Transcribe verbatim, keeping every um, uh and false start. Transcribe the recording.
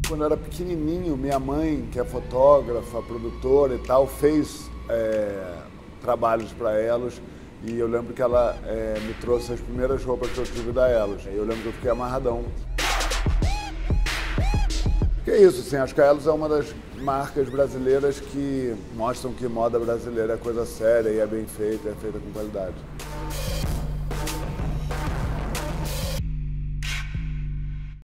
Quando eu era pequenininho, minha mãe, que é fotógrafa, produtora e tal, fez é, trabalhos para Elos. E eu lembro que ela é, me trouxe as primeiras roupas que eu tive da Elos. E eu lembro que eu fiquei amarradão. Que é isso, assim, acho que a Elos é uma das marcas brasileiras que mostram que moda brasileira é coisa séria e é bem feita, é feita com qualidade.